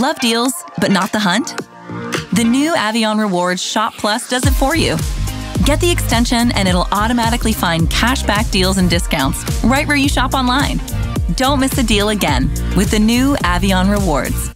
Love deals, but not the hunt? The new Avion Rewards ShopPlus does it for you. Get the extension and it'll automatically find cashback deals and discounts right where you shop online. Don't miss a deal again with the new Avion Rewards.